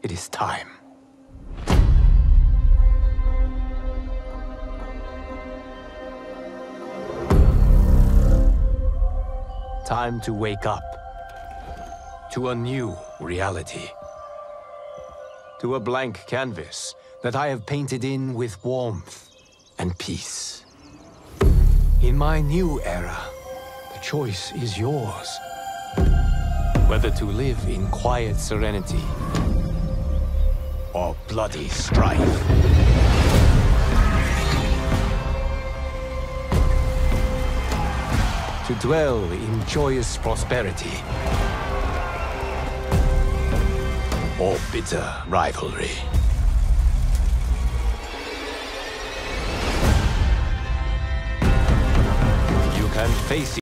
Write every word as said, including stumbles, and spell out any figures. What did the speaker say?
It is time. Time to wake up to a new reality. To a blank canvas that I have painted in with warmth and peace. In my new era, the choice is yours. Whether to live in quiet serenity or bloody strife. To dwell in joyous prosperity or bitter rivalry. You can face it.